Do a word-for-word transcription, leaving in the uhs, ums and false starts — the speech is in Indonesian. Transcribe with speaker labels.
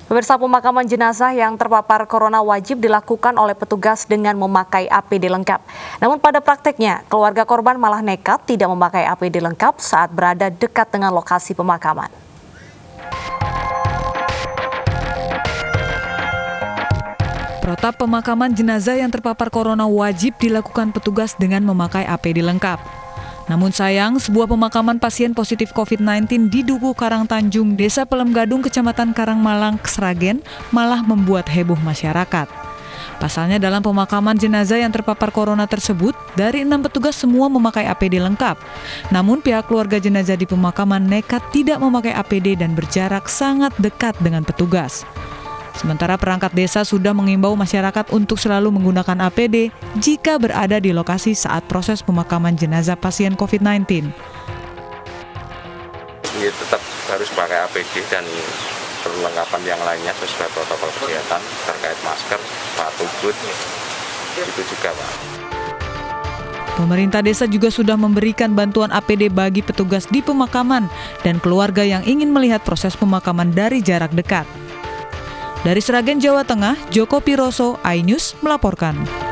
Speaker 1: Pemirsa, pemakaman jenazah yang terpapar corona wajib dilakukan oleh petugas dengan memakai A P D lengkap. Namun pada prakteknya, keluarga korban malah nekat tidak memakai A P D lengkap saat berada dekat dengan lokasi pemakaman.
Speaker 2: Protap pemakaman jenazah yang terpapar corona wajib dilakukan petugas dengan memakai A P D lengkap. Namun sayang, sebuah pemakaman pasien positif covid sembilan belas di Duku Karangtanjung, Desa Pelem Gadung, Kecamatan Karangmalang, Sragen, malah membuat heboh masyarakat. Pasalnya dalam pemakaman jenazah yang terpapar corona tersebut, dari enam petugas semua memakai A P D lengkap. Namun pihak keluarga jenazah di pemakaman nekat tidak memakai A P D dan berjarak sangat dekat dengan petugas. Sementara perangkat desa sudah mengimbau masyarakat untuk selalu menggunakan A P D jika berada di lokasi saat proses pemakaman jenazah pasien covid sembilan belas.
Speaker 3: Ya, tetap harus pakai A P D dan perlengkapan yang lainnya sesuai protokol kesehatan terkait masker, sepatu boot, itu juga, Pak.
Speaker 2: Pemerintah desa juga sudah memberikan bantuan A P D bagi petugas di pemakaman dan keluarga yang ingin melihat proses pemakaman dari jarak dekat. Dari Sragen, Jawa Tengah, Joko Piroso, iNews melaporkan.